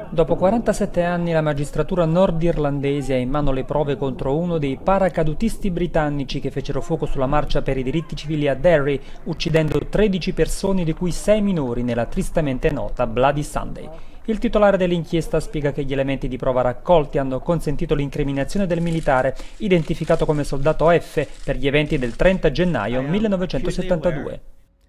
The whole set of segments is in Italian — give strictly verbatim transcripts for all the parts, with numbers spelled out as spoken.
Dopo quarantasette anni la magistratura nordirlandese ha in mano le prove contro uno dei paracadutisti britannici che fecero fuoco sulla marcia per i diritti civili a Derry, uccidendo tredici persone, di cui sei minori, nella tristemente nota Bloody Sunday. Il titolare dell'inchiesta spiega che gli elementi di prova raccolti hanno consentito l'incriminazione del militare, identificato come soldato F, per gli eventi del trenta gennaio millenovecentosettantadue.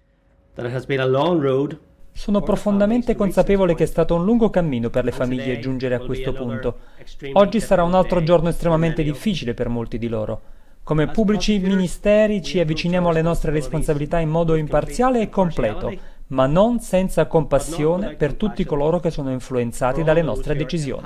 Sono profondamente consapevole che è stato un lungo cammino per le famiglie giungere a questo punto. Oggi sarà un altro giorno estremamente difficile per molti di loro. Come pubblici ministeri ci avviciniamo alle nostre responsabilità in modo imparziale e completo, ma non senza compassione per tutti coloro che sono influenzati dalle nostre decisioni.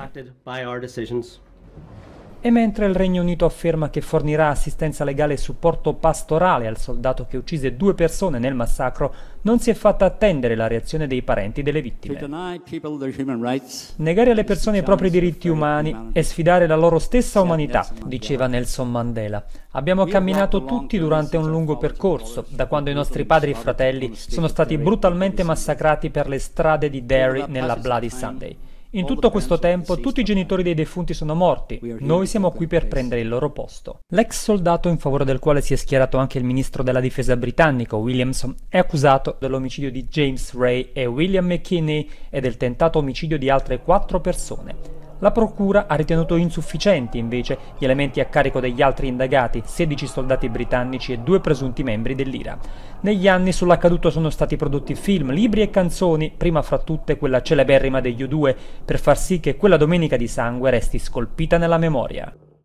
E mentre il Regno Unito afferma che fornirà assistenza legale e supporto pastorale al soldato che uccise due persone nel massacro, non si è fatta attendere la reazione dei parenti delle vittime. Negare alle persone i propri diritti umani è sfidare la loro stessa umanità, diceva Nelson Mandela. Abbiamo camminato tutti durante un lungo percorso, da quando i nostri padri e fratelli sono stati brutalmente massacrati per le strade di Derry nella Bloody Sunday. In tutto questo tempo tutti i genitori dei defunti sono morti, noi siamo qui per prendere il loro posto. L'ex soldato, in favore del quale si è schierato anche il ministro della difesa britannico Williamson, è accusato dell'omicidio di James Ray e William McKinney e del tentato omicidio di altre quattro persone. La procura ha ritenuto insufficienti, invece, gli elementi a carico degli altri indagati, sedici soldati britannici e due presunti membri dell'I R A. Negli anni sull'accaduto sono stati prodotti film, libri e canzoni, prima fra tutte quella celeberrima degli U due, per far sì che quella domenica di sangue resti scolpita nella memoria.